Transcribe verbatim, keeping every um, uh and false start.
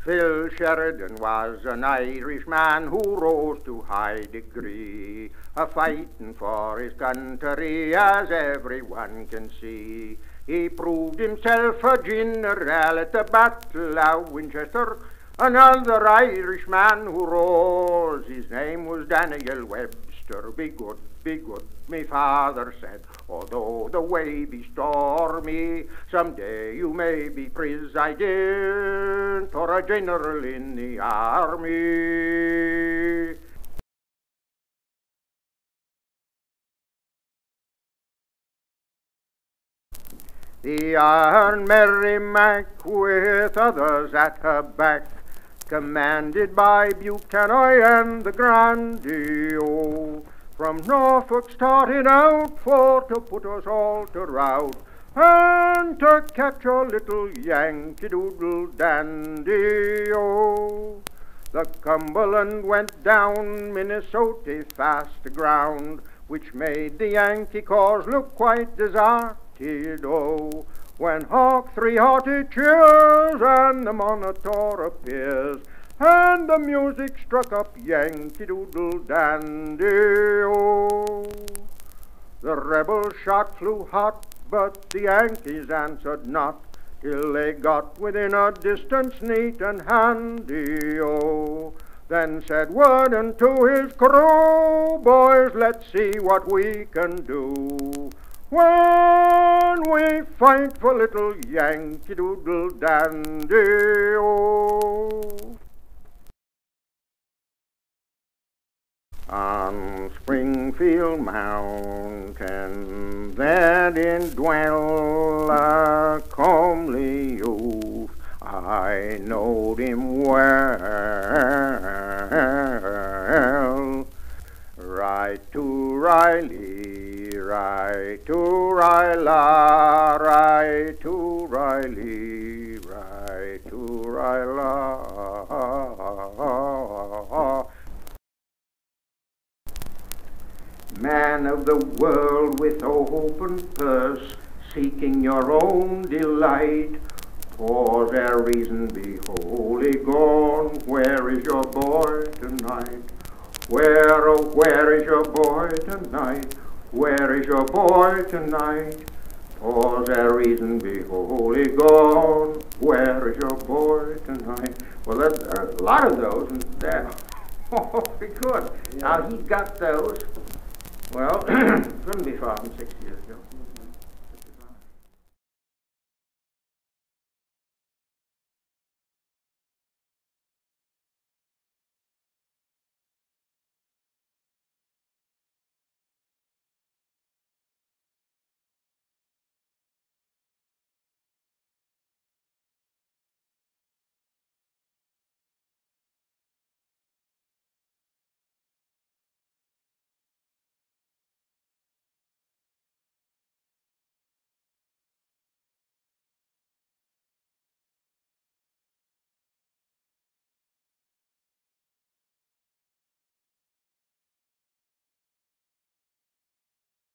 Phil Sheridan was an Irishman who rose to high degree, a fighting for his country, as everyone can see. He proved himself a general at the Battle of Winchester. Another Irishman who rose, his name was Daniel Webster. Be good, be good, me father said, although the way be stormy, someday you may be president or a general in the army. The Iron Merrimac, with others at her back, commanded by Buchanan and the Grandee, from Norfolk started out for to put us all to rout, and to capture little Yankee Doodle Dandy. Oh, the Cumberland went down Minnesota fast aground, which made the Yankee cause look quite deserted. Oh, when hark three hearty cheers and the Monitor appears, and the music struck up Yankee Doodle Dandy. Oh, the rebel shot flew hot, but the Yankees answered not, till they got within a distance neat and handy. Oh, then said Worden to his crew, boys, let's see what we can do when we fight for little Yankee Doodle Dandy. Oh, on Springfield Mountain there did dwell a comely youth. I knowed him well. Right to Riley, right to Ryla, right to Riley, right to Ryla. Man of the world with open purse, seeking your own delight, for their reason be wholly gone. Where is your boy tonight? Where, oh, where is your boy tonight? Where is your boy tonight? For their reason be wholly gone. Where is your boy tonight? Well, there are a lot of those, and they're awfully good. Yeah. Now, he got those, well, couldn't be far from six years ago.